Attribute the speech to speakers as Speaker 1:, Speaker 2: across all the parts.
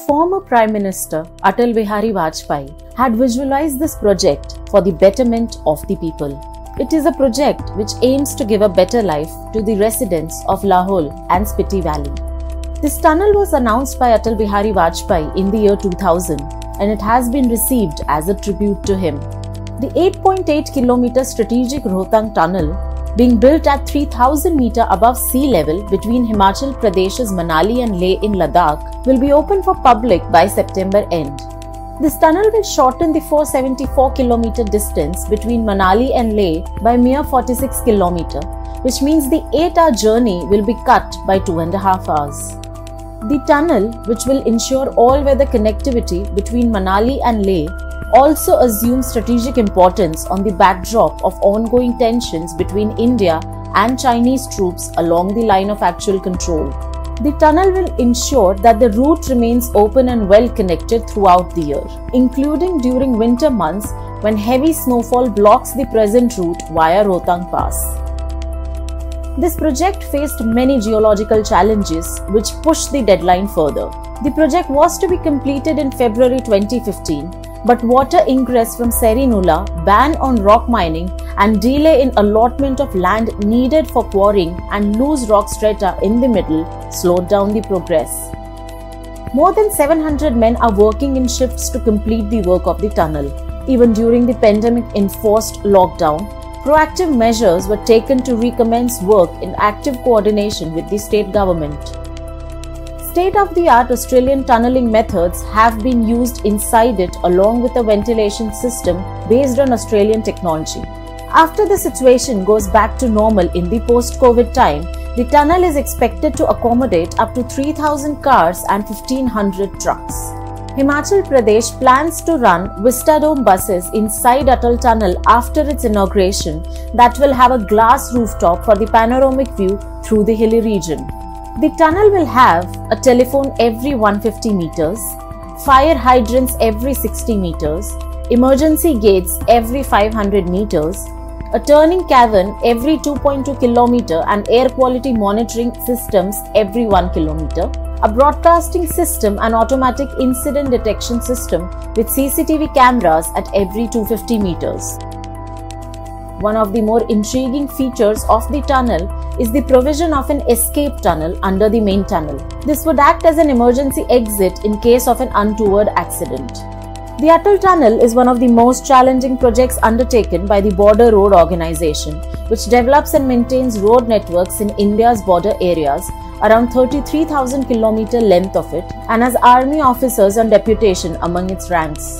Speaker 1: former Prime Minister Atal Bihari Vajpayee had visualized this project for the betterment of the people. It is a project which aims to give a better life to the residents of Lahaul and Spiti Valley. This tunnel was announced by Atal Bihari Vajpayee in the year 2000 and it has been received as a tribute to him. The 8.8 km strategic Rohtang tunnel, being built at 3000 meter above sea level between Himachal Pradesh's Manali and Leh in Ladakh, will be open for public by September end. This tunnel will shorten the 474 km distance between Manali and Leh by mere 46 km, which means the 8-hour journey will be cut by 2.5 hours. The tunnel, which will ensure all-weather connectivity between Manali and Leh, also assumes strategic importance on the backdrop of ongoing tensions between India and Chinese troops along the line of actual control. The tunnel will ensure that the route remains open and well connected throughout the year, including during winter months when heavy snowfall blocks the present route via Rohtang Pass. This project faced many geological challenges which pushed the deadline further. The project was to be completed in February 2015, but water ingress from Serinula, ban on rock mining and delay in allotment of land needed for quarrying and loose rock strata in the middle slowed down the progress. More than 700 men are working in shifts to complete the work of the tunnel. Even during the pandemic-enforced lockdown, proactive measures were taken to recommence work in active coordination with the state government. State-of-the-art Australian tunnelling methods have been used inside it along with a ventilation system based on Australian technology. After the situation goes back to normal in the post-COVID time, the tunnel is expected to accommodate up to 3,000 cars and 1,500 trucks. Himachal Pradesh plans to run Vistadome buses inside Atal Tunnel after its inauguration that will have a glass rooftop for the panoramic view through the hilly region. The tunnel will have a telephone every 150 meters, fire hydrants every 60 meters, emergency gates every 500 meters, a turning cavern every 2.2 km and air quality monitoring systems every 1 km, a broadcasting system and automatic incident detection system with CCTV cameras at every 250 meters. One of the more intriguing features of the tunnel is the provision of an escape tunnel under the main tunnel. This would act as an emergency exit in case of an untoward accident. The Atal Tunnel is one of the most challenging projects undertaken by the Border Road Organization, which develops and maintains road networks in India's border areas, around 33,000 km length of it, and has army officers on deputation among its ranks.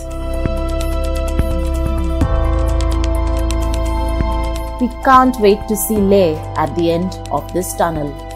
Speaker 1: We can't wait to see Leh at the end of this tunnel.